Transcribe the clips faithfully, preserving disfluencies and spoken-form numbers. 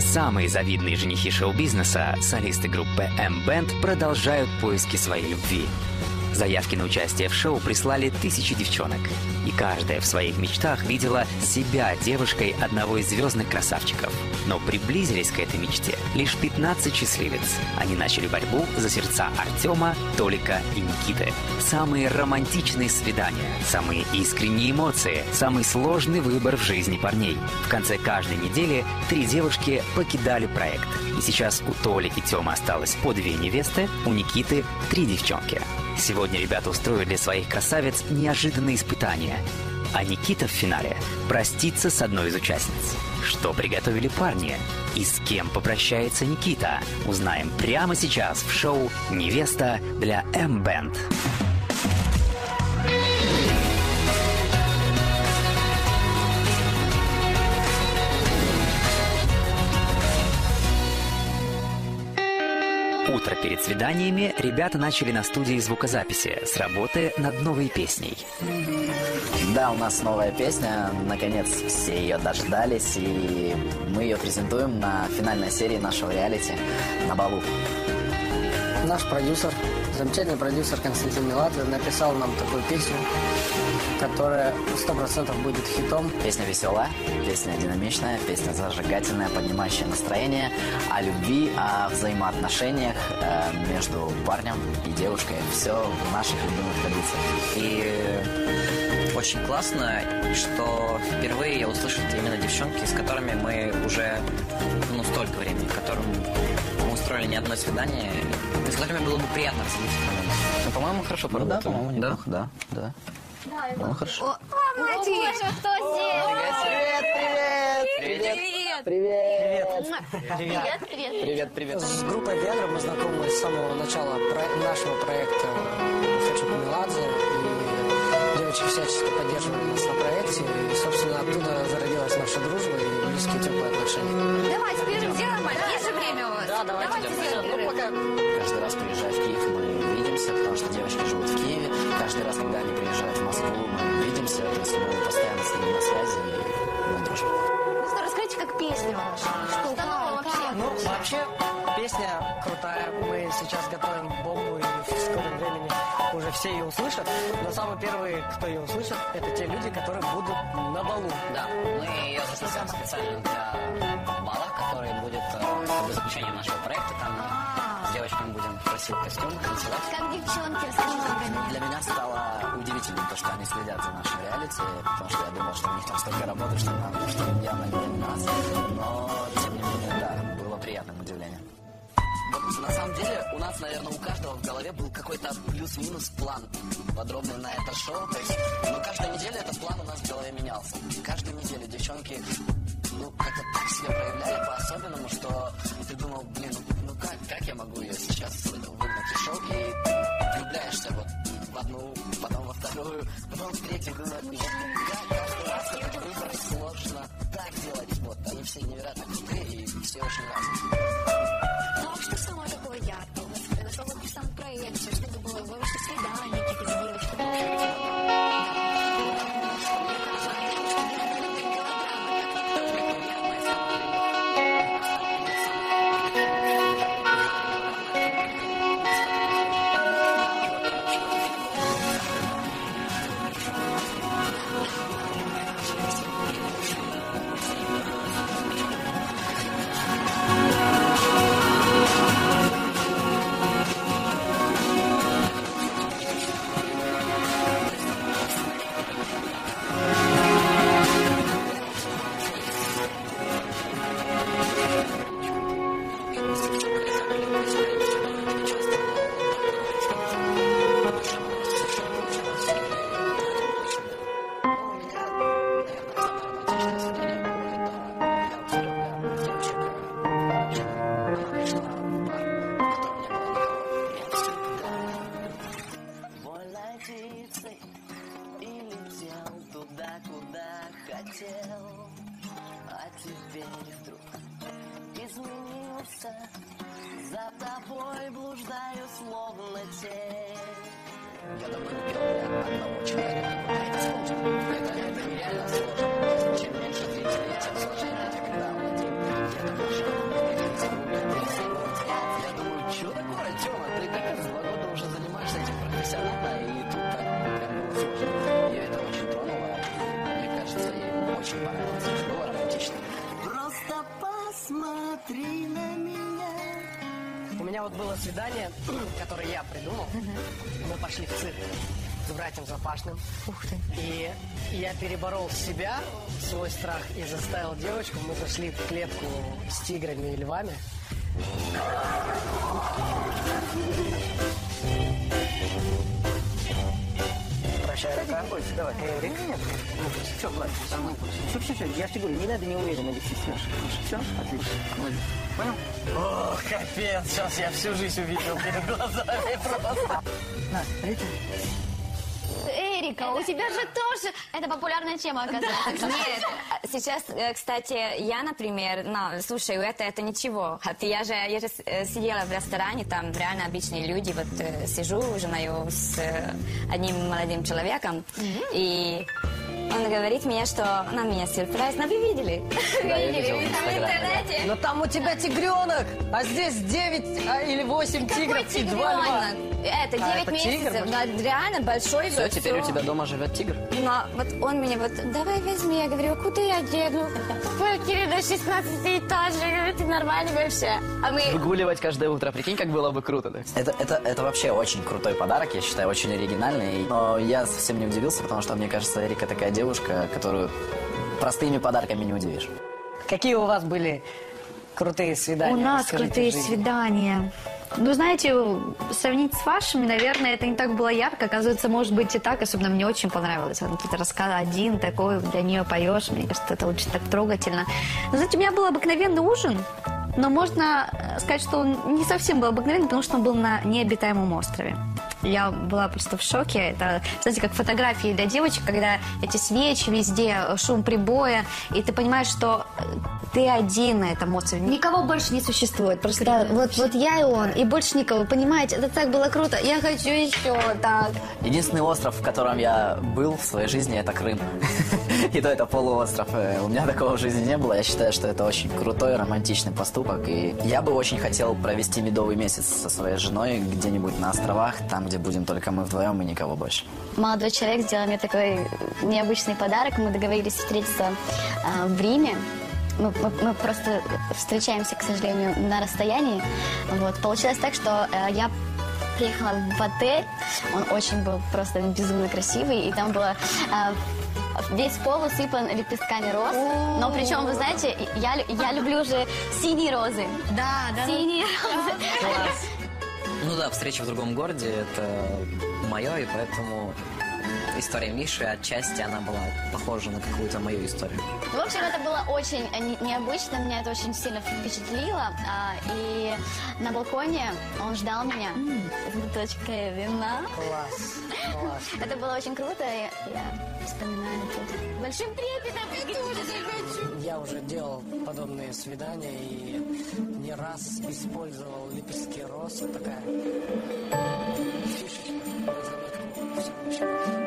Самые завидные женихи шоу-бизнеса, солисты группы M-Band, продолжают поиски своей любви. Заявки на участие в шоу прислали тысячи девчонок. И каждая в своих мечтах видела себя девушкой одного из звездных красавчиков. Но приблизились к этой мечте лишь пятнадцать счастливец. Они начали борьбу за сердца Артема, Толика и Никиты. Самые романтичные свидания, самые искренние эмоции, самый сложный выбор в жизни парней. В конце каждой недели три девушки покидали проект. И сейчас у Толи и Тёмы осталось по две невесты, у Никиты три девчонки. Сегодня ребята устроили для своих красавиц неожиданные испытания. А Никита в финале простится с одной из участниц. Что приготовили парни? И с кем попрощается Никита? Узнаем прямо сейчас в шоу «Невеста» для M-Band. Утро перед свиданиями ребята начали на студии звукозаписи с работы над новой песней. Да, у нас новая песня, наконец все ее дождались, и мы ее презентуем на финальной серии нашего реалити «На балу». Наш продюсер, замечательный продюсер Константин Меладзе написал нам такую песню, которая сто процентов будет хитом. Песня веселая, песня динамичная, песня зажигательная, поднимающая настроение, о любви, о взаимоотношениях э, между парнем и девушкой. Все в наших любимых традициях. И очень классно, что впервые я услышал именно девчонки, с которыми мы уже ну, столько времени, которым мы устроили не одно свидание, и с которыми было бы приятно разделить этот момент. Ну, по-моему, хорошо поработали. Да, по-моему, неплохо, да, да. Да, ну, хорошо. О, молодец! Боже, кто здесь? Привет, Привет! привет! Привет! Привет, привет! Привет, привет! С группой Вегра мы знакомы с самого начала про- нашего проекта «Хочу по Меладзе». И девочки всячески поддерживали нас на проекте. И, собственно, оттуда зародилась наша дружба и близкие теплые отношения. Давайте первым делом, есть же время у вас? Да, давайте. Давайте сделаем Ну, перерыв. пока... Каждый раз, приезжая в Киев, мы видимся, потому что девочки живут в Киеве. Каждый раз, когда они приезжают в Москву, мы видимся. То есть мы постоянно с ними на связи, и мы дружим. Ну что, расскажите, как песня ваша? Что нового вообще? Ну, вообще, песня крутая. Мы сейчас готовим бомбу, и в скором времени уже все ее услышат. Но самые первые, кто ее услышит, это те люди, которые будут на балу. Да, мы ее записали специально для бала, который будет э, как бы заключением нашего проекта. Там с девочками будем в красивых костюмах танцевать. Как девчонки, расскажите про них. Для меня стало удивительным то, что они следят за нашим реалити, потому что я думал, что у них там столько работы, что нам что им явно не заниматься. Но, тем не менее, да, было приятным удивлением. Вот на самом деле у нас, наверное, у каждого в голове был какой-то плюс-минус план подробный на это шоу. То есть, но каждую неделю этот план у нас в голове менялся. Каждую неделю девчонки ну, как-то так себя проявляли по-особенному, что ты думал, блин, ну, ну как, как я могу ее сейчас выгнать из шоу? И влюбляешься вот в одну, потом во вторую, потом в третью. Думаю, вот как каждый раз этот выбор сложно так делать. Вот, они все невероятно крутые и все очень разные. Ну, а что самое такое яркое у вас произошло в самом проекте? Что это было? Вы вышли свидания какие-то с девочками? За тобой блуждаю, словно тень. Я давно не пел для одного человека. А это сложно. Это, это нереально сложно. Чем меньше зрителей, тем сложнее. Это когда он один. Это важно. меня вот было свидание, которое я придумал. Мы пошли в цирк с братьем Запашным. Ух ты. И я переборол себя, свой страх, и заставил девочку. Мы зашли в клетку с тиграми и львами. Прощай, Рика. Давай. Эрик. Все, Влад, все, все, все, я же тебе говорю, не надо неуверенно вести. Все, отлично. Понял? О, капец, сейчас я всю жизнь увидел перед глазами просто. На, смотрите. Эрика, у тебя же тоже... Это популярная тема, оказывается. Нет, сейчас, э, кстати, я, например, ну, слушай, это, это ничего. Хотя я же, я же э, сидела в ресторане, там реально обычные люди, вот э, сижу, ужинаю с э, одним молодым человеком, и он говорит мне, что на меня сюрприз, но вы видели? Да, я видел в в Инстаграме, интернете? Но там у тебя тигренок, а здесь девять а, или восемь тигров и два льва. Это А, девять это месяцев, тигр? да, реально большой. Все, вот теперь всё. у тебя дома живет тигр? Но вот он мне вот, давай возьми, я говорю, куда я деду? В квартире на шестнадцатый этаж, я говорю, ты нормальный вообще. А мы... Выгуливать каждое утро, прикинь, как было бы круто, да? Это, это, это вообще очень крутой подарок, я считаю, очень оригинальный. Но я совсем не удивился, потому что, мне кажется, Эрика такая девушка, которую простыми подарками не удивишь. Какие у вас были крутые свидания? У нас Расскажите крутые в жизни. свидания. Ну, знаете, сравнить с вашими, наверное, это не так было ярко. Оказывается, может быть и так. Особенно мне очень понравилось. Он тут рассказал один такой, для нее поешь. Мне кажется, это очень так трогательно. Но, знаете, у меня был обыкновенный ужин. Но можно сказать, что он не совсем был обыкновенный, потому что он был на необитаемом острове. Я была просто в шоке. Это, знаете, как фотографии для девочек, когда эти свечи везде, шум прибоя, и ты понимаешь, что ты один на этом острове. Никого больше не существует. Просто вот, вот я и он, и больше никого. Понимаете, это так было круто. Я хочу еще так. Единственный остров, в котором я был в своей жизни, это Крым. И то это полуостров. У меня такого в жизни не было. Я считаю, что это очень крутой, романтичный поступок. И я бы очень хотел провести медовый месяц со своей женой где-нибудь на островах, там, где будем только мы вдвоем и никого больше. Молодой человек сделал мне такой необычный подарок. Мы договорились встретиться э, в Риме. Мы, мы, мы просто встречаемся, к сожалению, на расстоянии. Вот. Получилось так, что э, я приехала в отель. Он очень был просто безумно красивый. И там было... Э, Весь пол усыпан лепестками роз. Но причем, вы знаете, я, я люблю уже синие розы. Да, да. Синие розы. Ну да, встреча в другом городе — это мое, и поэтому история Миши отчасти она была похожа на какую-то мою историю. В общем, это было очень не- необычно, меня это очень сильно впечатлило. А, и на балконе он ждал меня с бутылочкой вина. Класс, класс. Это было очень круто, и я вспоминаю это большим трепетом. Я тоже хочу. Я уже делал подобные свидания и не раз использовал лепестки роз. Вот такая фишечка на заметку всем мужчинам.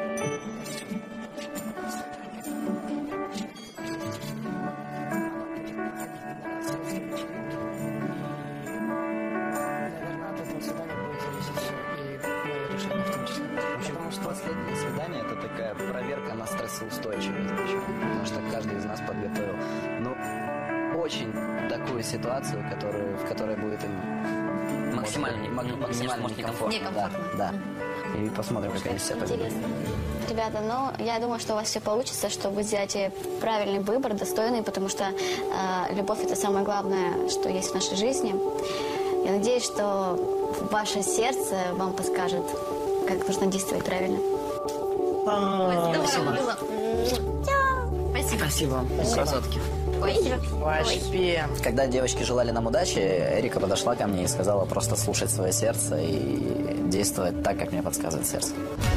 Наверное, от этого свидания будет зависеть все, и мое решение в том числе. Потому что последнее свидание — это такая проверка на стрессоустойчивость. Потому что каждый из нас подготовил, ну, очень такую ситуацию, которую, в которой будет им Максимально не- мак- не- максимально может, некомфортно. некомфортно. Да, да. И посмотрим, как они себя поведут. Интересно. Ребята, ну, я думаю, что у вас все получится, что вы сделаете правильный выбор, достойный, потому что э, любовь – это самое главное, что есть в нашей жизни. Я надеюсь, что ваше сердце вам подскажет, как нужно действовать правильно. Спасибо. Спасибо. Красотки. Вообще. Когда девочки желали нам удачи, Эрика подошла ко мне и сказала просто слушать свое сердце и действовать так, как мне подсказывает сердце.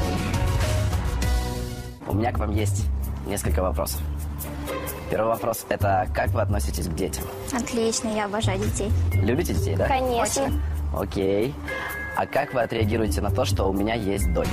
У меня к вам есть несколько вопросов. Первый вопрос – это как вы относитесь к детям? Отлично, я обожаю детей. Любите детей, да? Конечно. Окей. А как вы отреагируете на то, что у меня есть дочь?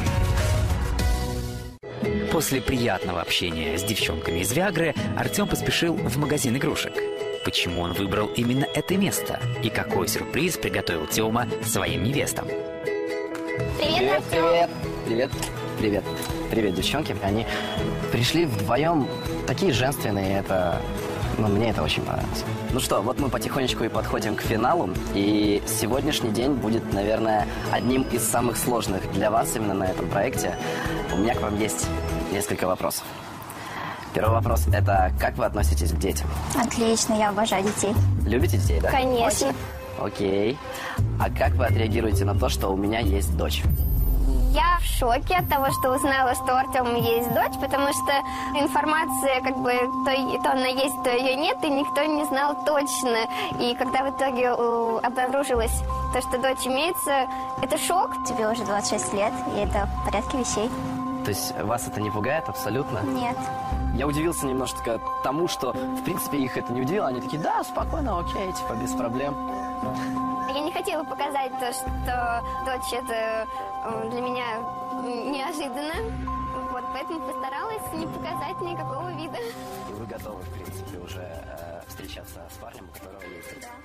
После приятного общения с девчонками из Виагры Артем поспешил в магазин игрушек. Почему он выбрал именно это место? И какой сюрприз приготовил Тёма своим невестам? Привет, привет. Привет, привет. Привет, девчонки. Они пришли вдвоем такие женственные. Это Ну, мне это очень понравилось. Ну что, вот мы потихонечку и подходим к финалу. И сегодняшний день будет, наверное, одним из самых сложных для вас именно на этом проекте. У меня к вам есть несколько вопросов. Первый вопрос – это как вы относитесь к детям? Отлично, я обожаю детей. Любите детей, да? Конечно. Окей. А как вы отреагируете на то, что у меня есть дочь? Я в шоке от того, что узнала, что у Артема есть дочь, потому что информация, как бы, то, то она есть, то ее нет, и никто не знал точно. И когда в итоге у, обнаружилось то, что дочь имеется, это шок. Тебе уже двадцать шесть лет, и это в порядке вещей. То есть вас это не пугает абсолютно? Нет. Я удивился немножечко тому, что, в принципе, их это не удивило. Они такие, да, спокойно, окей, типа, без проблем. Я не хотела показать то, что дочь это для меня неожиданно. Вот, поэтому постаралась не показать никакого вида. И вы готовы, в принципе, уже э, встречаться с парнем, у которого есть? Да.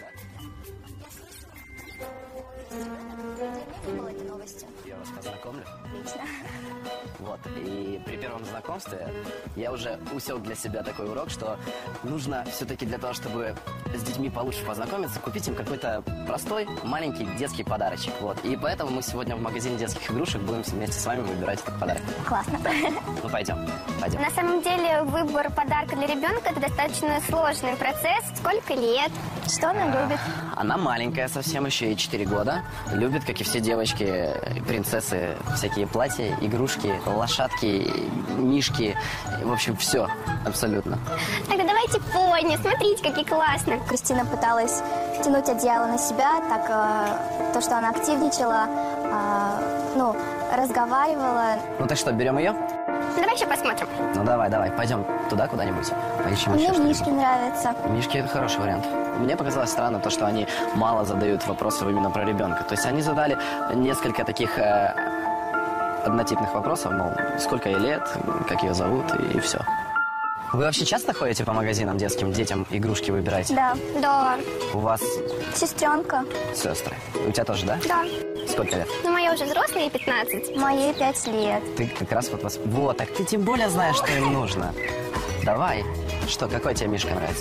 Да. Не было этой новости. Я вас познакомлю. Отлично. Вот, и при первом знакомстве я уже усек для себя такой урок, что нужно все-таки для того, чтобы с детьми получше познакомиться, купить им какой-то простой, маленький детский подарочек. Вот, и поэтому мы сегодня в магазине детских игрушек будем вместе с вами выбирать этот подарок. Классно. Ну, пойдем, пойдем. На самом деле выбор подарка для ребенка это достаточно сложный процесс. Сколько лет? Что она любит? Она маленькая совсем еще, ей четыре года. Любит, как и все девочки, принцессы, всякие платья, игрушки, лошадки, мишки. В общем, все абсолютно. Тогда давайте пони. Смотрите, какие классные. Кристина пыталась тянуть одеяло на себя, так э, то, что она активничала, э, ну, разговаривала. Ну так что, берем ее? Ну, давай еще посмотрим. Ну давай, давай, пойдем туда куда-нибудь. Поищем Мне еще что-нибудь. мишки нравятся. Мишки – это хороший вариант. Мне показалось странно то, что они мало задают вопросов именно про ребенка. То есть они задали несколько таких э, однотипных вопросов, мол, сколько ей лет, как ее зовут и, и все. Вы вообще часто ходите по магазинам детским, детям игрушки выбираете? Да, да. У вас Сестренка. сестры. У тебя тоже, да? Да. Сколько лет? Ну, моя уже взрослая, пятнадцать. Моей пять лет. Ты как раз вот вас... Вот, так ты тем более знаешь, что им нужно. Давай. Что, какой тебе мишка нравится?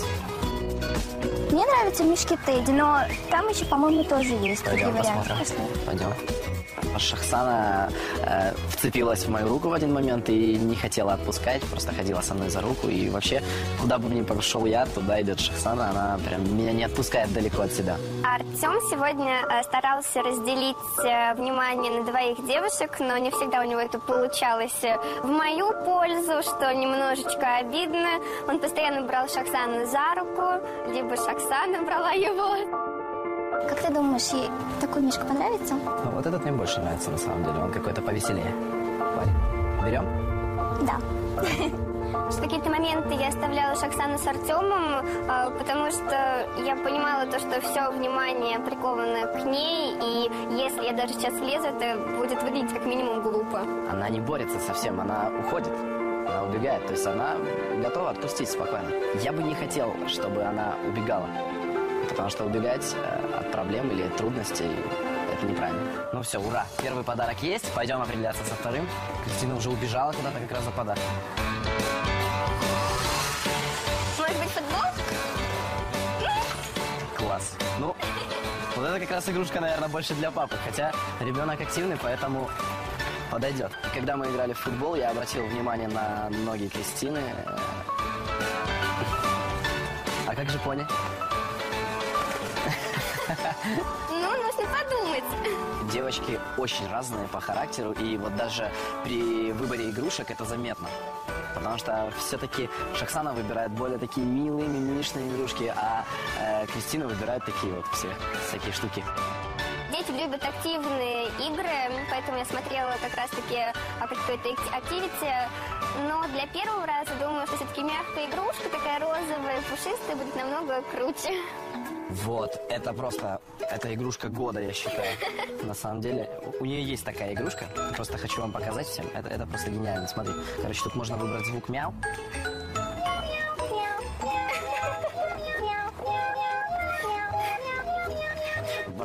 Мне нравятся мишки Тедди, но там еще, по-моему, тоже есть Пойдем другие варианты. посмотрим. Пойдем. Шахсана э, вцепилась в мою руку в один момент и не хотела отпускать, просто ходила со мной за руку. И вообще, куда бы ни пошел я, туда идет Шахсана, она прям меня не отпускает далеко от себя. Артем сегодня э, старался разделить э, внимание на двоих девушек, но не всегда у него это получалось э, в мою пользу, что немножечко обидно. Он постоянно брал Шахсану за руку, либо Шахсана брала его. Как ты думаешь, ей такой мишка понравится? Ну, вот этот мне больше нравится на самом деле, он какой-то повеселее. Парень. Берем? Да. В какие-то моменты я оставляла Шахсану с Артемом, э, потому что я понимала то, что все внимание приковано к ней, и если я даже сейчас лезу, это будет выглядеть как минимум глупо. Она не борется совсем, она уходит. Она убегает, то есть она готова отпустить спокойно. Я бы не хотел, чтобы она убегала. Потому что убегать э, от проблем или трудностей – это неправильно. Ну все, ура! Первый подарок есть. Пойдем определяться со вторым. Кристина уже убежала куда-то как раз за подарок. Может быть, футбол? Класс. Ну, вот это как раз игрушка, наверное, больше для папы. Хотя ребенок активный, поэтому подойдет. Когда мы играли в футбол, я обратил внимание на ноги Кристины. А как же пони? Ну, нужно подумать. Девочки очень разные по характеру, и вот даже при выборе игрушек это заметно. Потому что все-таки Шахсана выбирает более такие милые, мимишные игрушки, а э, Кристина выбирает такие вот все всякие штуки. Дети любят активные игры, поэтому я смотрела как раз-таки какой-то активити. Но для первого раза думаю, что все-таки мягкая игрушка, такая розовая, пушистая, будет намного круче. Вот, это просто, это игрушка года, я считаю. На самом деле, у нее есть такая игрушка, просто хочу вам показать всем. Это, это просто гениально, смотри. Короче, тут можно выбрать звук мяу.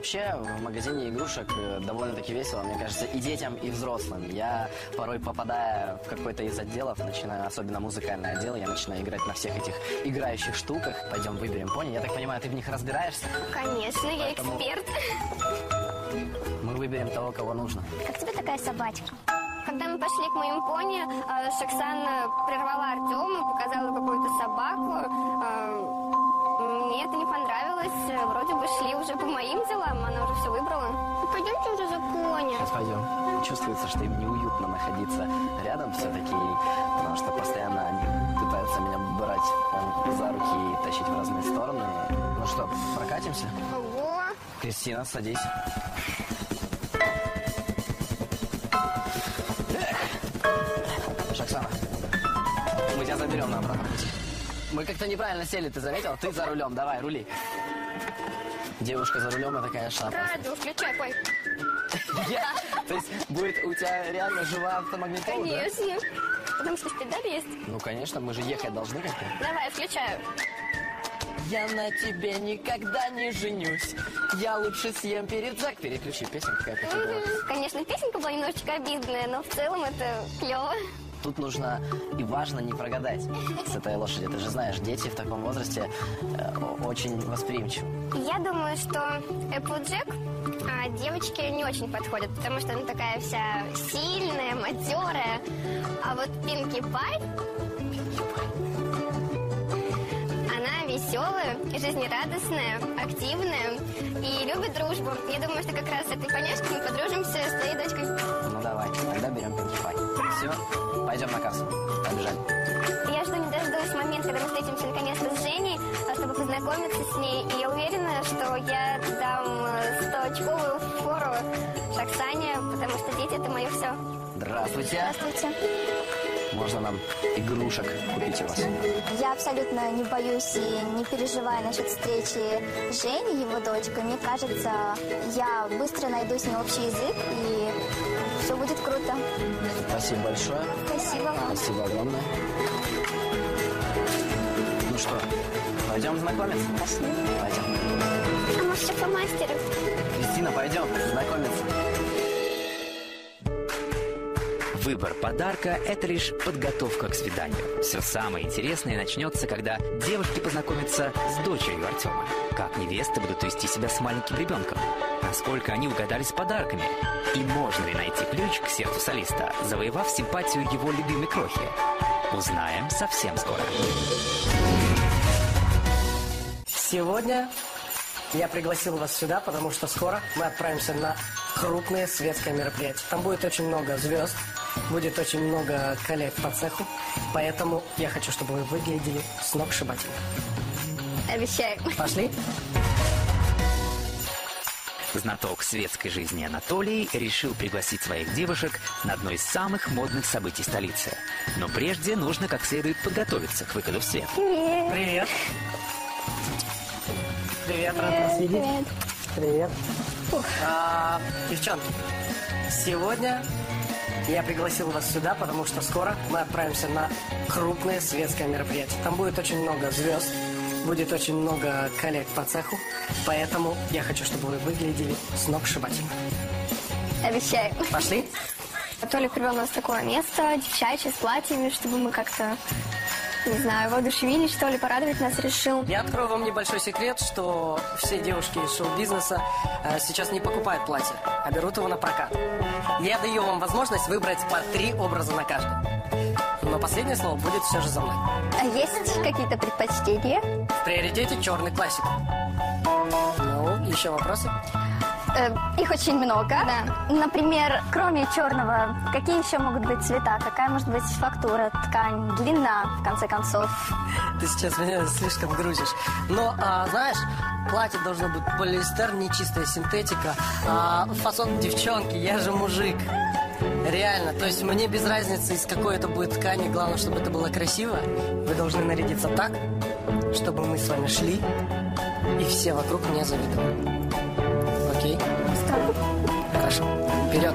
Вообще, в магазине игрушек довольно-таки весело, мне кажется, и детям, и взрослым. Я порой, попадая в какой-то из отделов, начинаю, особенно музыкальный отдел, я начинаю играть на всех этих играющих штуках. Пойдем выберем пони. Я так понимаю, ты в них разбираешься? Конечно, я Поэтому эксперт. Мы выберем того, кого нужно. Как тебе такая собачка? Когда мы пошли к моим пони, э, Шоксана прервала Артема, показала какую-то собаку. Э, Мне это не понравилось. Э, Вроде бы шли уже по моим делам, она уже все выбрала. Пойдемте уже за пони. Сейчас пойдем. Чувствуется, что им неуютно находиться рядом все-таки, потому что постоянно они пытаются меня брать э, за руки и тащить в разные стороны. Ну что, прокатимся? Ого. Кристина, садись. Шоксана, мы тебя заберем на обратном пути. Мы как-то неправильно сели, ты заметил? Ты за рулем, давай, рули. Девушка за рулем, это, конечно, опасно. Радио, включай, пой. Я? То есть будет у тебя реально живая автомагнитола, да? Конечно. Потому что педаль есть. Ну, конечно, мы же ехать должны как-то. Давай, включаю. Я на тебе никогда не женюсь. Я лучше съем перед зак. Переключи, песня какая-то фиговая. Мгм. Конечно, песенка была немножечко обидная, но в целом это клево. Тут нужно и важно не прогадать с этой лошади. Ты же знаешь, дети в таком возрасте э, очень восприимчивы. Я думаю, что Эпплджек а, девочке не очень подходит, потому что она такая вся сильная, матерая. А вот Пинки Пай, она веселая, жизнерадостная, активная и любит дружбу. Я думаю, что как раз с этой поняшкой мы подружимся с твоей дочкой. Ну давай, тогда берем Пинки Пай. Все, пойдем на кассу. Побежали. Я жду не дождусь момент, когда мы встретимся наконец-то с Женей, а, чтобы познакомиться с ней. И я уверена, что я дам стоочковую фору Шоксане, потому что дети — это мое все. Здравствуйте. Здравствуйте. Можно нам игрушек купить у вас? Я абсолютно не боюсь и не переживаю насчет встречи с Женей, его дочкой. Мне кажется, я быстро найду с ней общий язык, и все будет круто. Спасибо большое. Спасибо вам. Спасибо огромное. Ну что, пойдем знакомиться? Пошли. Пойдем. А может, еще фломастеры? Кристина, пойдем знакомиться. Выбор подарка – это лишь подготовка к свиданию. Все самое интересное начнется, когда девушки познакомятся с дочерью Артема. Как невесты будут вести себя с маленьким ребенком. Насколько они угадали с подарками. И можно ли найти ключ к сердцу солиста, завоевав симпатию его любимой крохи. Узнаем совсем скоро. Сегодня я пригласил вас сюда, потому что скоро мы отправимся на крупное светское мероприятие. Там будет очень много звезд, будет очень много коллег по цеху, поэтому я хочу, чтобы вы выглядели сногсшибательно. Обещаю. Пошли? Знаток светской жизни Анатолий решил пригласить своих девушек на одно из самых модных событий столицы. Но прежде нужно как следует подготовиться к выходу в свет. Привет. Привет, рад вас видеть. Привет. А, девчонки, сегодня я пригласил вас сюда, потому что скоро мы отправимся на крупное светское мероприятие. Там будет очень много звезд, будет очень много коллег по цеху, поэтому я хочу, чтобы вы выглядели сногсшибательно. Обещаю. Пошли? Анатолий привел нас в такое место, девчачье, с платьями, чтобы мы как-то, не знаю, воодушевились, что ли, порадовать нас решил. Я открою вам небольшой секрет, что все девушки из шоу-бизнеса э, сейчас не покупают платье, а берут его на прокат. Я даю вам возможность выбрать по три образа на каждый. Но последнее слово будет все же за мной. А есть какие-то предпочтения? В приоритете черный классик. Ну, еще вопросы? Э, их очень много. Да. Например, кроме черного, какие еще могут быть цвета? Какая может быть фактура, ткань, длина, в конце концов? Ты сейчас меня слишком грузишь. Но, а, знаешь, платье должно быть полиэстер, не чистая синтетика. А, фасон девчонки, я же мужик. Реально, то есть мне без разницы, из какой это будет ткани, главное, чтобы это было красиво. Вы должны нарядиться так, чтобы мы с вами шли, и все вокруг меня завидовали. Окей? Хорошо. Вперед.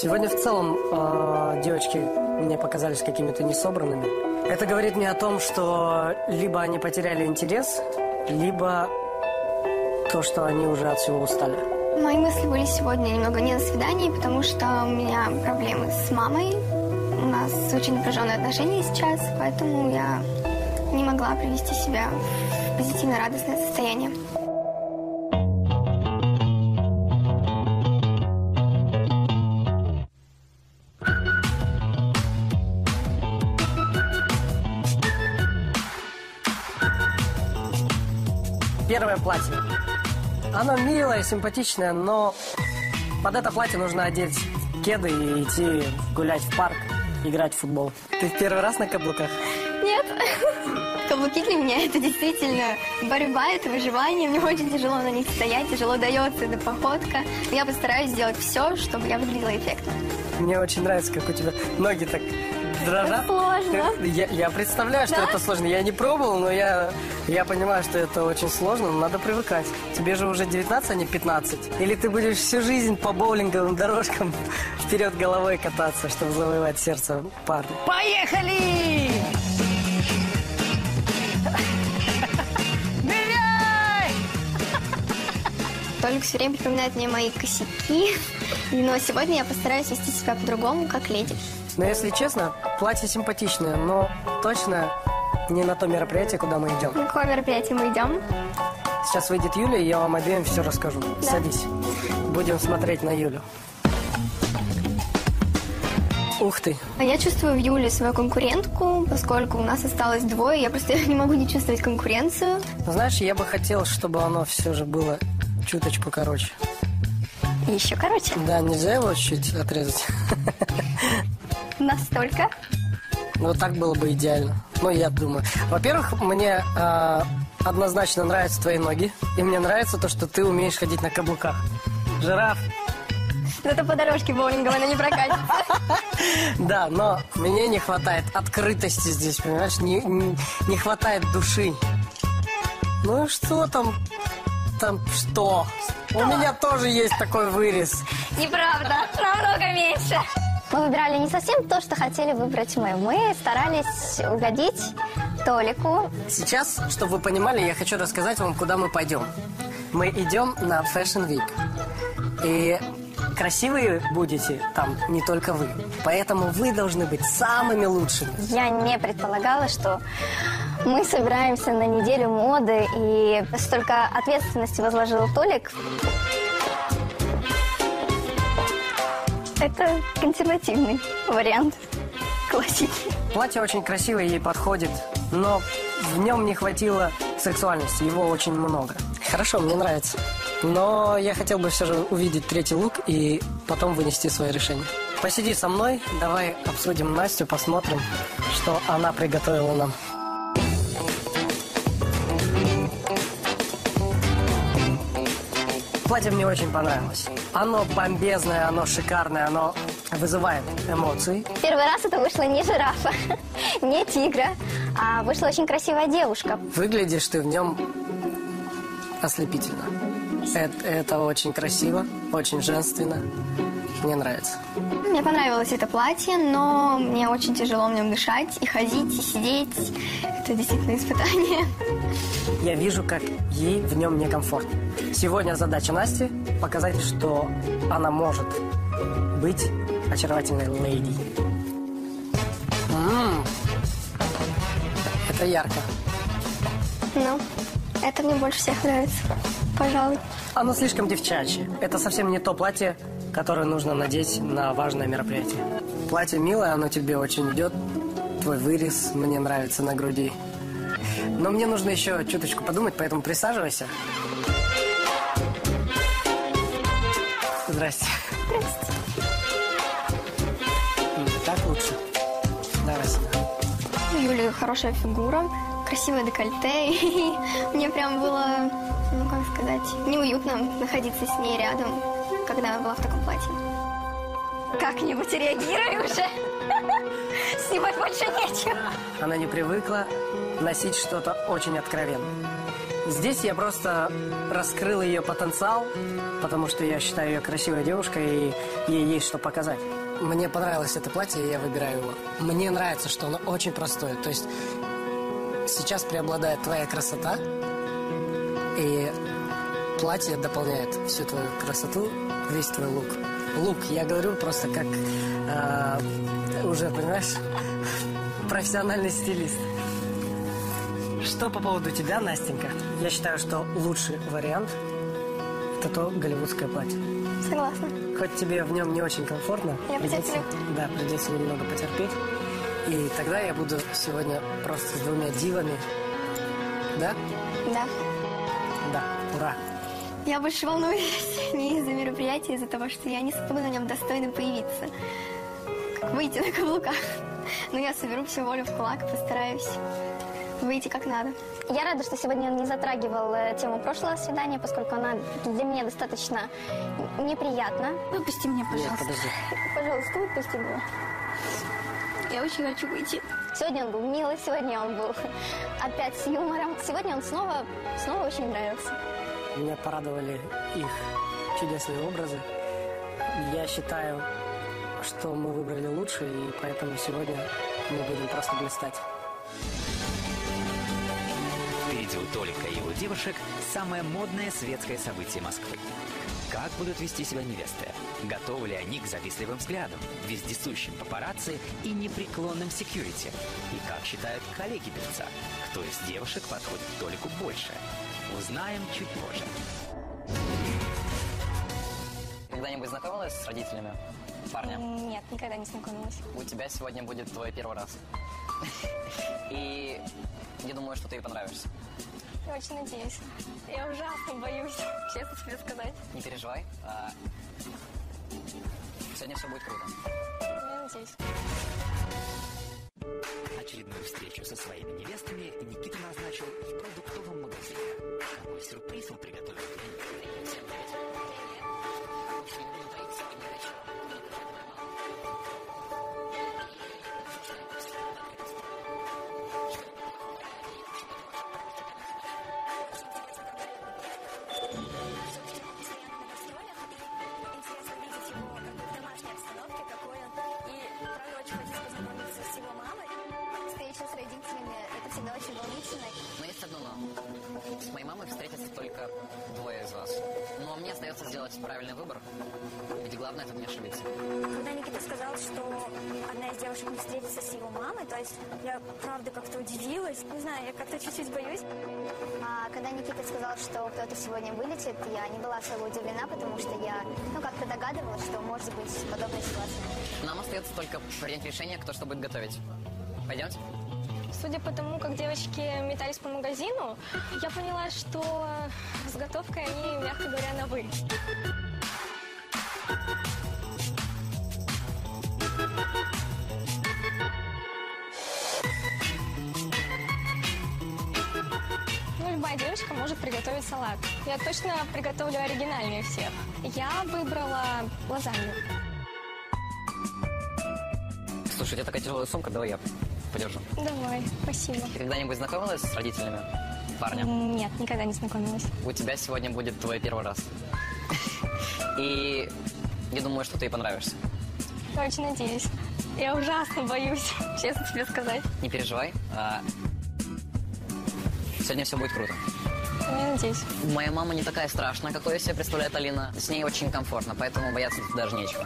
Сегодня в целом э, девочки мне показались какими-то несобранными. Это говорит мне о том, что либо они потеряли интерес, либо то, что они уже от всего устали. Мои мысли были сегодня немного не на свидании, потому что у меня проблемы с мамой. У нас очень напряженные отношения сейчас, поэтому я не могла привести себя в позитивно-радостное состояние. Первое платье. Оно милое, симпатичное, но под это платье нужно одеть кеды и идти гулять в парк, играть в футбол. Ты в первый раз на каблуках? Нет. Каблуки для меня это действительно борьба, это выживание. Мне очень тяжело на них стоять, тяжело дается эта походка. Но я постараюсь сделать все, чтобы я выглядела эффектно. Мне очень нравится, как у тебя ноги так дрожат. Это сложно. Я, я представляю, что Да? это сложно. Я не пробовал, но я, я понимаю, что это очень сложно, но надо привыкать. Тебе же уже девятнадцать, а не пятнадцать. Или ты будешь всю жизнь по боулинговым дорожкам вперед головой кататься, чтобы завоевать сердце парня. Поехали! Толик все время припоминает мне мои косяки, но сегодня я постараюсь вести себя по-другому, как леди. Но если честно, платье симпатичное, но точно не на то мероприятие, куда мы идем. На какое мероприятие мы идем? Сейчас выйдет Юля, и я вам обеим все расскажу. Да. Садись. Будем смотреть на Юлю. Ух ты. А я чувствую в Юле свою конкурентку, поскольку у нас осталось двое, я просто не могу не чувствовать конкуренцию. Ну, знаешь, я бы хотел, чтобы оно все же было чуточку короче. Еще короче. Да, нельзя его чуть отрезать? Настолько. Ну, так было бы идеально. Ну, я думаю. Во-первых, мне э, однозначно нравятся твои ноги. И мне нравится то, что ты умеешь ходить на каблуках. Жираф. Зато по дорожке боулинговой она не прокатится. Да, но мне не хватает открытости здесь, понимаешь? Не, не, не хватает души. Ну, что там? Там что? У меня тоже есть такой вырез. Неправда, намного меньше. Мы выбирали не совсем то, что хотели выбрать мы. Мы старались угодить Толику. Сейчас, чтобы вы понимали, я хочу рассказать вам, куда мы пойдем. Мы идем на Fashion Week. И красивые будете там не только вы. Поэтому вы должны быть самыми лучшими. Я не предполагала, что мы собираемся на неделю моды, и столько ответственности возложил Толик. Это консервативный вариант классики. Платье очень красивое, ей подходит, но в нем не хватило сексуальности, его очень много. Хорошо, мне нравится. Но я хотел бы все же увидеть третий лук и потом вынести свое решение. Посиди со мной, давай обсудим Настю, посмотрим, что она приготовила нам. Платье мне очень понравилось. Оно бомбезное, оно шикарное, оно вызывает эмоции. Первый раз это вышло не жирафа, не тигра, а вышла очень красивая девушка. Выглядишь ты в нем ослепительно. Это, это очень красиво, очень женственно. Мне нравится. Мне понравилось это платье, но мне очень тяжело в нем дышать, и ходить, и сидеть. Это действительно испытание. Я вижу, как ей в нем некомфортно. Сегодня задача Насти – показать, что она может быть очаровательной леди. М-м-м. Это ярко. Ну, это мне больше всех нравится, пожалуй. Оно слишком девчачье. Это совсем не то платье, которое нужно надеть на важное мероприятие. Платье милое, оно тебе очень идет. Твой вырез мне нравится на груди. Но мне нужно еще чуточку подумать, поэтому присаживайся. Здрасте. Здрасте. Так лучше. Давай сюда. У Юли хорошая фигура, красивое декольте, и мне прям было, ну как сказать, неуютно находиться с ней рядом, когда она была в таком платье. Как-нибудь реагируй уже. Снимать больше нечего. Она не привыкла носить что-то очень откровенное. Здесь я просто раскрыл ее потенциал, потому что я считаю ее красивой девушкой, и ей есть что показать. Мне понравилось это платье, и я выбираю его. Мне нравится, что оно очень простое. То есть сейчас преобладает твоя красота, и платье дополняет всю твою красоту, весь твой лук. Лук, я говорю просто как э, уже, понимаешь, профессиональный стилист. Что по поводу тебя, Настенька? Я считаю, что лучший вариант – это то голливудское платье. Согласна. Хоть тебе в нем не очень комфортно, Я придется, да, придется немного потерпеть. И тогда я буду сегодня просто с двумя дивами. Да? Да. Да, ура. Я больше волнуюсь не из-за мероприятия, а из-за того, что я не смогу на нем достойно появиться. Как выйти на каблуках. Но я соберу всю волю в кулак и постараюсь выйти как надо. Я рада, что сегодня он не затрагивал э, тему прошлого свидания, поскольку она для меня достаточно неприятна. Выпусти меня, пожалуйста. Нет, подожди. Пожалуйста, выпусти меня. Я очень хочу выйти. Сегодня он был милый, сегодня он был опять с юмором. Сегодня он снова, снова очень нравился. Меня порадовали их чудесные образы. Я считаю, что мы выбрали лучше, и поэтому сегодня мы будем просто блистать. Впереди у Толика и его девушек самое модное светское событие Москвы. Как будут вести себя невесты? Готовы ли они к завистливым взглядам, вездесущим папарацци и непреклонным секьюрити? И как считают коллеги певца, кто из девушек подходит к Толику больше? Узнаем чуть позже. Когда-нибудь знакомилась с родителями парня? Нет, никогда не знакомилась. У тебя сегодня будет твой первый раз. И я думаю, что ты ей понравишься. Я очень надеюсь. Я ужасно боюсь, честно тебе сказать. Не переживай. А... Сегодня все будет круто. Я надеюсь. Очередную встречу со своими невестами Никита назначил в продуктовом магазине. Какой сюрприз он приготовил для них? Всем привет. Но есть одно но. С моей мамой встретятся только двое из вас. Но мне остается сделать правильный выбор. Ведь главное это не ошибиться. Когда Никита сказал, что одна из девушек не встретится с его мамой, то есть я правда как-то удивилась. Не знаю, я как-то чуть-чуть боюсь. А когда Никита сказал, что кто-то сегодня вылетит, я не была особо удивлена, потому что я, ну, как-то догадывалась, что может быть подобная ситуация. Нам остается только принять решение, кто что будет готовить. Пойдемте? Судя по тому, как девочки метались по магазину, я поняла, что с готовкой они, мягко говоря, на «вы». Ну, любая девочка может приготовить салат. Я точно приготовлю оригинальнее всех. Я выбрала лазанью. Слушай, у тебя такая тяжелая сумка, давай я подержу. Давай, спасибо. Ты когда-нибудь знакомилась с родителями парня? Нет, никогда не знакомилась. У тебя сегодня будет твой первый раз. И я думаю, что ты ей понравишься. Я очень надеюсь. Я ужасно боюсь, честно тебе сказать. Не переживай. А... Сегодня все будет круто. Я надеюсь. Моя мама не такая страшная, какой себе представляет Алина. С ней очень комфортно, поэтому бояться даже нечего.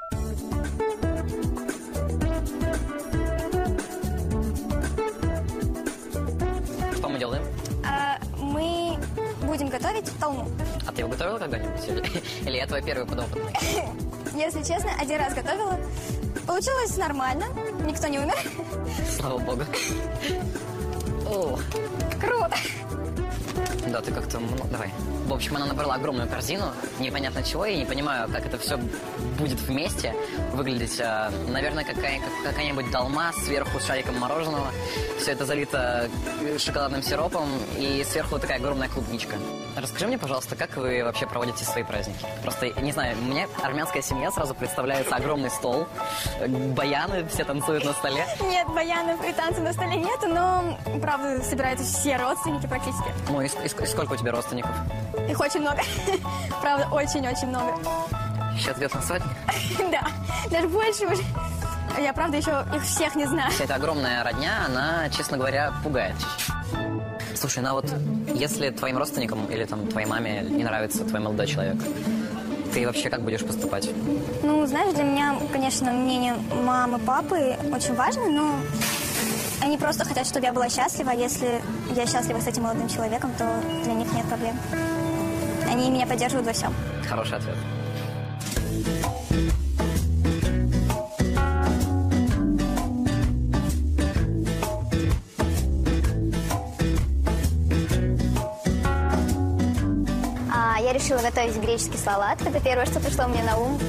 Что мы делаем? А, мы будем готовить толму. А ты его готовила когда-нибудь? Или, или я твой первый подопытный? Если честно, один раз готовила. Получилось нормально. Никто не умер. Слава богу. О. Круто. Да, ты как-то... Ну, давай. В общем, она набрала огромную корзину, непонятно чего, и не понимаю, как это все будет вместе выглядеть. Наверное, какая- какая-нибудь долма сверху с шариком мороженого. Все это залито шоколадным сиропом, и сверху такая огромная клубничка. Расскажи мне, пожалуйста, как вы вообще проводите свои праздники? Просто, не знаю, мне армянская семья сразу представляется огромный стол, баяны, все танцуют на столе. Нет, баянов и танцев на столе нету, но, правда, собираются все родственники практически. Ну и, и- и сколько у тебя родственников? Их очень много. Правда, очень-очень много. Счет идет на сотни. Да, даже больше уже. Я, правда, еще их всех не знаю. Вся эта огромная родня, она, честно говоря, пугает. Слушай, ну а вот если твоим родственникам или там твоей маме не нравится твой молодой человек, ты вообще как будешь поступать? Ну, знаешь, для меня, конечно, мнение мамы, папы очень важно, но они просто хотят, чтобы я была счастлива. Если я счастлива с этим молодым человеком, то для них нет проблем. Они меня поддерживают во всем. Хороший ответ. А, я решила готовить греческий салат. Это первое, что пришло мне на ум.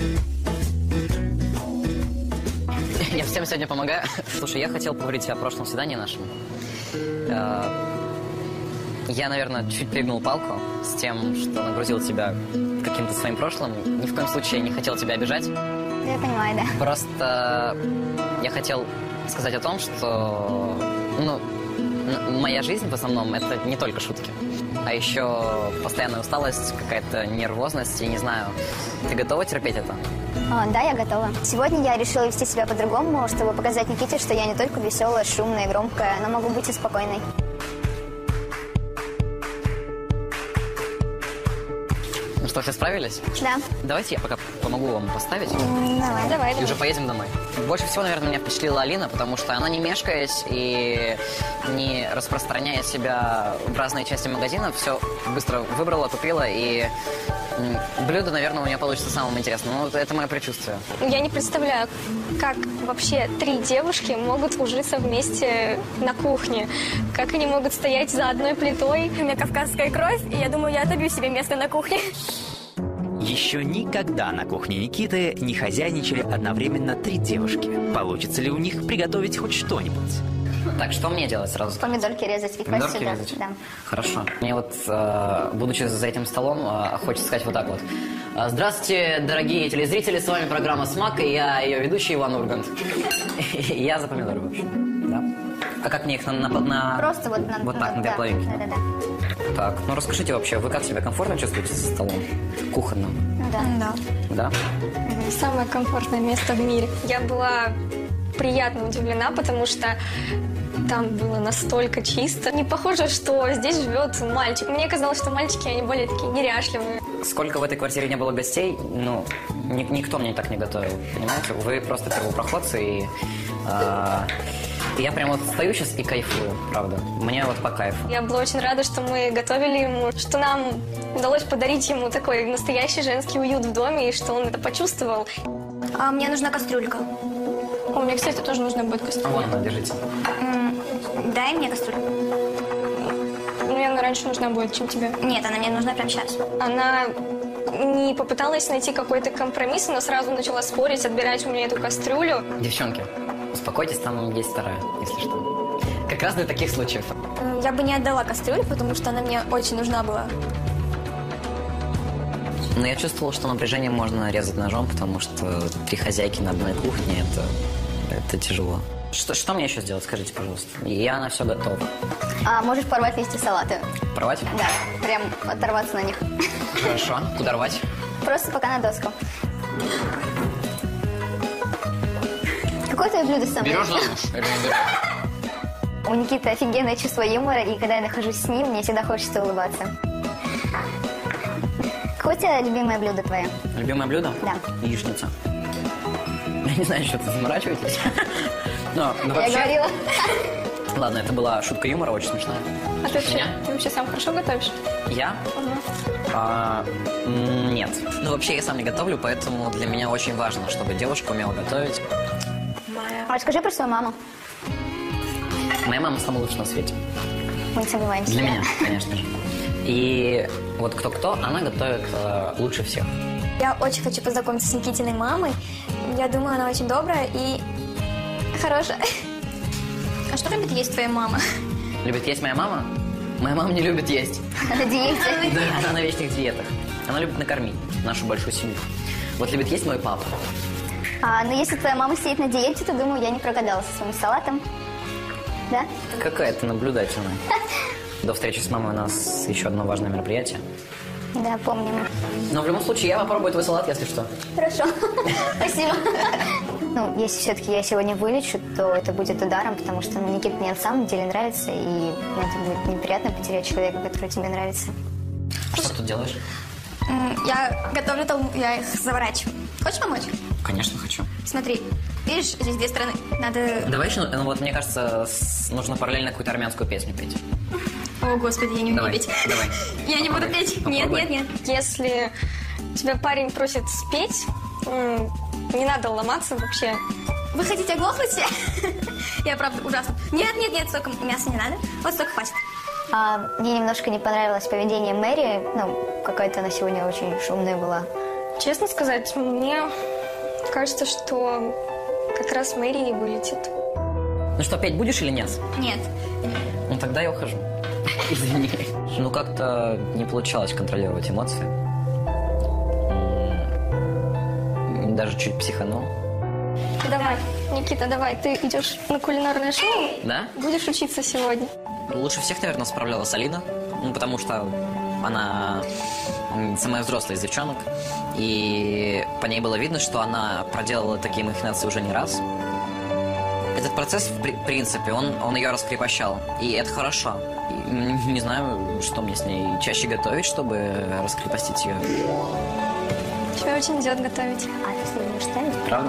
Я всем сегодня помогаю. Слушай, я хотел поговорить о прошлом свидании нашем. Э, Я, наверное, чуть перегнул палку с тем, что нагрузил тебя каким-то своим прошлым. Ни в коем случае не хотел тебя обижать. Я понимаю, да. Просто я хотел сказать о том, что ну, н- моя жизнь в основном это не только шутки, а еще постоянная усталость, какая-то нервозность, и не знаю, ты готова терпеть это? А, да, я готова. Сегодня я решила вести себя по-другому, чтобы показать Никите, что я не только веселая, шумная, громкая, но могу быть и спокойной. Ну что, все справились? Да. Давайте я пока помогу вам поставить. Давай. Давай, И уже поедем домой. Больше всего, наверное, меня впечатлила Алина, потому что она, не мешкаясь и не распространяя себя в разные части магазина, все быстро выбрала, купила, и м, блюдо, наверное, у нее получится самым интересным. Ну, это мое предчувствие. Я не представляю, как вообще три девушки могут ужиться вместе на кухне. Как они могут стоять за одной плитой. У меня кавказская кровь, и я думаю, я отобью себе место на кухне. Еще никогда на кухне Никиты не хозяйничали одновременно три девушки. Получится ли у них приготовить хоть что-нибудь? Так, что мне делать сразу? Помидорки резать и класть Помидорки сюда. резать? Да. Хорошо. Мне вот, э, будучи за этим столом, э, хочется сказать вот так вот. Э, Здравствуйте, дорогие телезрители, с вами программа «Смак», и я ее ведущий Иван Ургант. Я за помидоры, в общем. Да. А как мне их на... на, на- Просто вот на... Вот так, на две да. половинки. Да-да-да. Так, ну расскажите вообще, вы как себя комфортно чувствуете за столом кухонным? Да. Да. Да? Самое комфортное место в мире. Я была приятно удивлена, потому что там было настолько чисто. Не похоже, что здесь живет мальчик. Мне казалось, что мальчики, они более такие неряшливые. Сколько в этой квартире не было гостей, ну, ни- никто мне так не готовил, понимаете? Вы просто первопроходцы, и э, я прям вот стою сейчас и кайфую, правда. Мне вот по кайфу. Я была очень рада, что мы готовили ему, что нам удалось подарить ему такой настоящий женский уют в доме, и что он это почувствовал. А мне нужна кастрюлька. О, мне, кстати, тоже нужна будет кастрюля. Вот она, держите. М, Дай мне кастрюльку. Мне она раньше нужна будет, чем тебе. Нет, она мне нужна прямо сейчас. Она не попыталась найти какой-то компромисс, но сразу начала спорить, отбирать у меня эту кастрюлю. Девчонки, успокойтесь, там есть вторая, если что. Как раз для таких случаев. М, Я бы не отдала кастрюлю, потому что она мне очень нужна была. Но я чувствовал, что напряжение можно резать ножом, потому что три хозяйки на одной кухне, это, это тяжело. Что, что мне еще сделать, скажите, пожалуйста? Я на все готов. А можешь порвать листья салата? Порвать? Да, прям оторваться на них. Хорошо. Куда рвать? Просто пока на доску. Какое твое блюдо самое? Берешь за нож или не берешь? У Никиты офигенное чувство юмора, и когда я нахожусь с ним, мне всегда хочется улыбаться. Какое у тебя любимое блюдо твое? Любимое блюдо? Да. Яичница. Я не знаю, что ты заморачиваетесь. Но, но Я вообще... говорила. Ладно, это была шутка юмора, очень смешная. А ты вообще, Меня? ты вообще сам хорошо готовишь? Я? А, м, нет. Ну, вообще, я сам не готовлю, поэтому для меня очень важно, чтобы девушка умела готовить. А расскажи про свою маму. Моя мама самая лучшая на свете. Мы не сомневаемся. Для меня, конечно же. И вот кто-кто, она готовит э, лучше всех. Я очень хочу познакомиться с Никитиной мамой. Я думаю, она очень добрая и хорошая. А что любит есть твоя мама? Любит есть моя мама? Моя мама не любит есть. На диете. Да, она на вечных диетах. Она любит накормить нашу большую семью. Вот любит есть мой папа. А, ну, если твоя мама сидит на диете, то, думаю, я не прогадала со своим салатом. Да? Какая ты наблюдательная. До встречи с мамой у нас еще одно важное мероприятие. Да, помним. Но в любом случае я попробую твой салат, если что. Хорошо. Спасибо. Ну, если все-таки я сегодня вылечу, то это будет ударом, потому что ну, Никита мне на самом деле нравится, и это будет неприятно потерять человека, который тебе нравится. А что ты тут делаешь? Я готовлю толму, я их заворачиваю. Хочешь помочь? Конечно, хочу. Смотри, видишь, здесь две стороны. Надо... Давай еще, ну вот мне кажется, с... нужно параллельно какую-то армянскую песню петь. О, Господи, я не умею Давай, петь. давай. Я не буду петь. Попробуй. Нет, нет, нет. Если тебя парень просит спеть, м, не надо ломаться вообще. Вы хотите оглохнуть все? Я правда ужасно. Нет, нет, нет, столько мяса не надо. Вот столько хватит. А, мне немножко не понравилось поведение Мэри. Ну, какая-то она сегодня очень шумная была. Честно сказать, мне кажется, что как раз Мэри и вылетит. Ну что, петь будешь или нет? Нет. Ну тогда я ухожу. Извини. Ну как-то не получалось контролировать эмоции. М, Даже чуть психанул. Давай, Никита, давай, ты идешь на кулинарное шоу, Да? будешь учиться сегодня. Лучше всех, наверное, справлялась Алина. Ну, потому что она м, самая взрослая из девчонок. И по ней было видно, что она проделала такие махинации уже не раз. Этот процесс, в при- принципе, он, он ее раскрепощал. И это хорошо. И, м, не знаю, что мне с ней чаще готовить, чтобы раскрепостить ее. Тебя очень идет готовить. А ты не будешь ставить? Правда?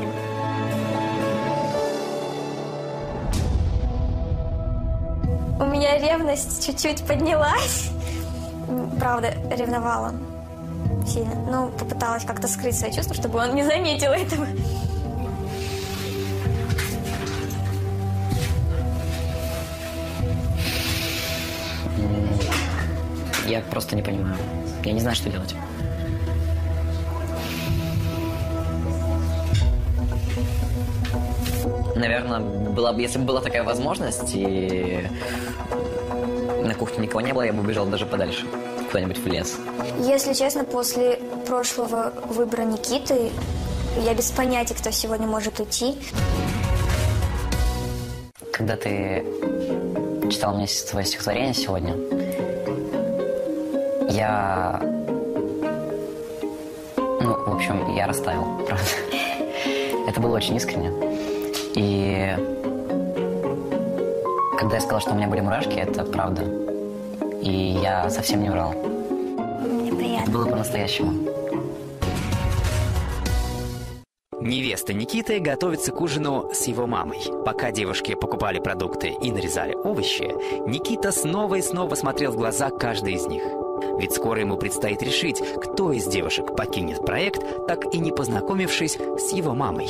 У меня ревность чуть-чуть поднялась. М, Правда, ревновала сильно. Но попыталась как-то скрыть свои чувства, чтобы он не заметил этого. Я просто не понимаю. Я не знаю, что делать. Наверное, была бы, если бы была такая возможность, и на кухне никого не было, я бы убежал даже подальше, куда-нибудь в лес. Если честно, после прошлого выбора Никиты я без понятия, кто сегодня может уйти. Когда ты читал мне твое стихотворение сегодня, я... Ну, в общем, я растаял, правда. Это было очень искренне. И когда я сказал, что у меня были мурашки, это правда. И я совсем не врал. Мне Это приятно. было по-настоящему. Невеста Никиты готовится к ужину с его мамой. Пока девушки покупали продукты и нарезали овощи, Никита снова и снова смотрел в глаза каждой из них. Ведь скоро ему предстоит решить, кто из девушек покинет проект, так и не познакомившись с его мамой.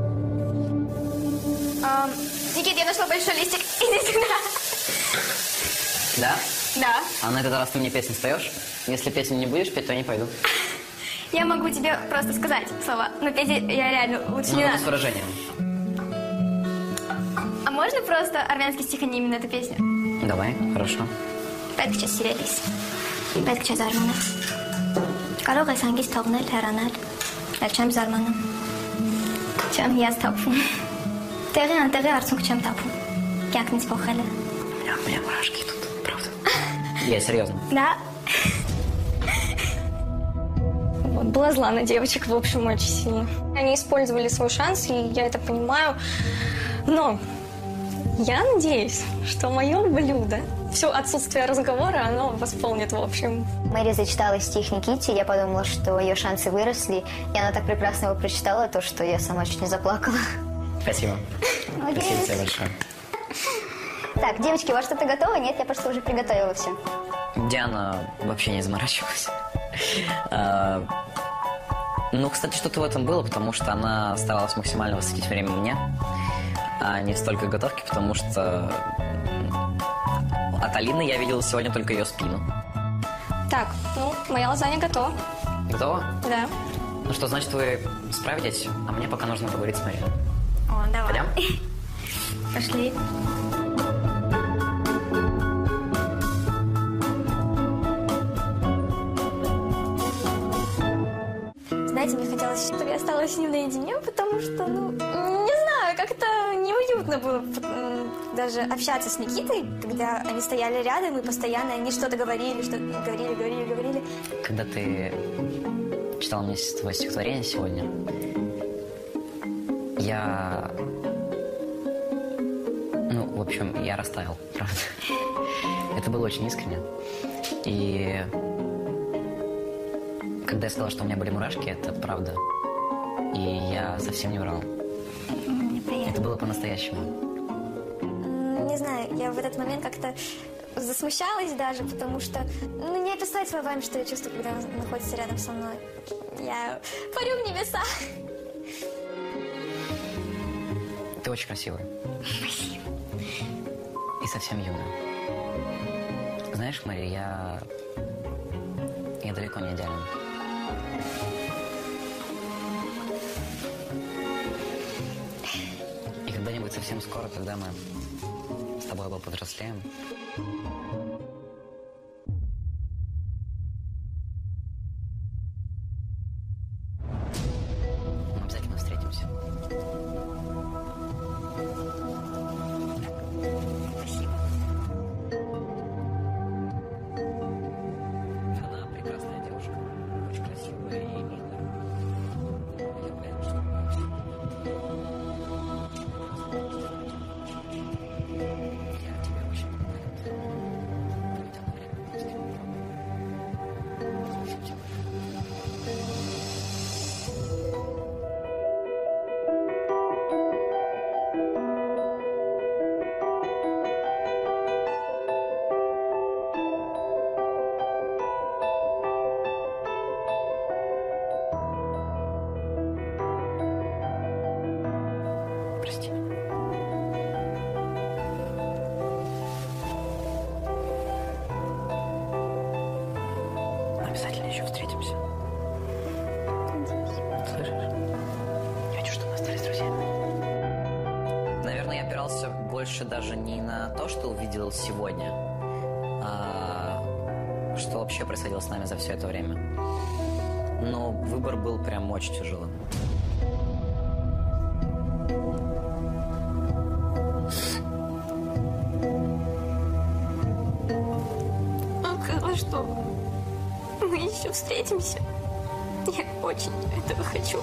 Ам, Никит, я нашла большой листик. Иди сюда. Да? Да. А на этот раз ты мне песню споешь? Если песню не будешь петь, то я не пойду. Я могу тебе просто сказать слова, но петь я реально лучше Ну, не с надо. выражением. А можно просто армянский стих, а не именно эту песню? Давай, хорошо. Պետք չէ սիրելիս, պետք չէ զարմանալ։ Կարող ես հանգիստ թողնել, հեռանալ, բայց չեմ զարմանում։ Չեմ հիասթափվում։ Տեղի անտեղի արցունք չեմ թափում։ Կյանքն ինձ փոխել է։ У меня мурашки тут, правда. Я серьезно. Да. Вот, была зла на девочек, в общем, очень сильно. Они использовали свой шанс, и я это понимаю. Но я надеюсь, что мое блюдо, все отсутствие разговора, оно восполнит, в общем. Мэри зачитала стих Никите, я подумала, что ее шансы выросли, и она так прекрасно его прочитала, то, что я сама чуть не заплакала. Спасибо. Молодец. Спасибо тебе большое. Так, девочки, у вас что-то готово? Нет, я просто уже приготовила все. Диана вообще не заморачивалась. А, Ну, кстати, что-то в этом было, потому что она старалась максимально посвятить время мне, а не столько готовки, потому что от Алины я видел сегодня только ее спину. Так, ну, моя лазанья готова. Готова? Да. Ну что, значит, вы справитесь, а мне пока нужно поговорить с Марией. О, давай. Пойдем? Пошли. Знаете, мне хотелось, чтобы я осталась с ним наедине, потому что, ну, не знаю, как-то неуютно было даже общаться с Никитой, когда они стояли рядом и постоянно они что-то говорили, что говорили, говорили, говорили. Когда ты читала мне твое стихотворение сегодня, я... Ну, в общем, я растаял, правда. Это было очень искренне. И когда я сказала, что у меня были мурашки, это правда. И я совсем не врал. Мне приятно. Это было по-настоящему. Не знаю, я в этот момент как-то засмущалась даже, потому что, ну, не описать словами, что я чувствую, когда он находится рядом со мной. Я парю в небесах. Ты очень красивая. Спасибо. И совсем юная. Знаешь, Мария, я... Я далеко не идеален. И когда-нибудь совсем скоро, когда мы с тобой оба повзрослеем, мы обязательно встретимся. Спасибо. Она прекрасная девушка, очень красивая и милая. Я уверен, что... Я тебе очень рад. Проведем время вместе. Спасибо тебе. Прости меня. Мы обязательно еще встретимся. Слышишь? Я хочу, чтобы мы остались друзьями. Наверное, я опирался больше даже не на то, что увидел сегодня, а что вообще происходило с нами за все это время. Но выбор был прям очень тяжелым. Он сказал, что мы еще встретимся. Я очень этого хочу.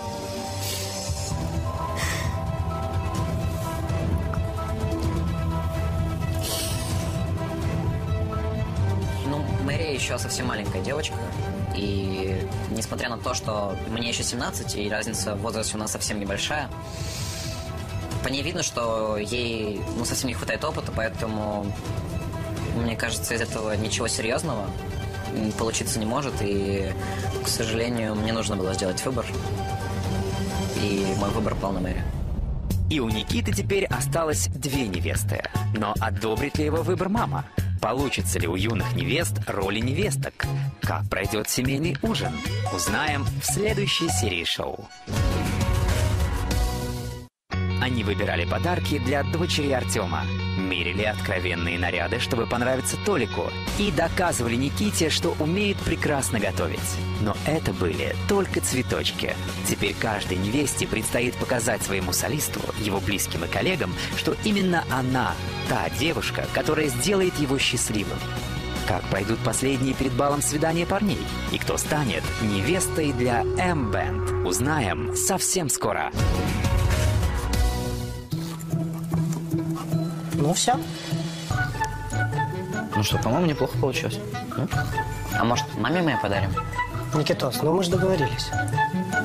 Ну, Мэрия еще совсем маленькая девочка. И несмотря на то, что мне еще семнадцать, и разница в возрасте у нас совсем небольшая, по ней видно, что ей ну, совсем не хватает опыта, поэтому, мне кажется, из этого ничего серьезного получиться не может. И, к сожалению, мне нужно было сделать выбор. И мой выбор пал на Мэри. И у Никиты теперь осталось две невесты. Но одобрит ли его выбор мама? Получится ли у юных невест роли невесток? Как пройдет семейный ужин? Узнаем в следующей серии шоу. Они выбирали подарки для дочери Артема, мерили откровенные наряды, чтобы понравиться Толику, и доказывали Никите, что умеют прекрасно готовить. Но это были только цветочки. Теперь каждой невесте предстоит показать своему солисту, его близким и коллегам, что именно она та девушка, которая сделает его счастливым. Как пройдут последние перед балом свидания парней? И кто станет невестой для M-Band? Узнаем совсем скоро. Ну все. Ну что, по-моему, неплохо получилось. А может, маме мы подарим? Никитос, ну мы же договорились.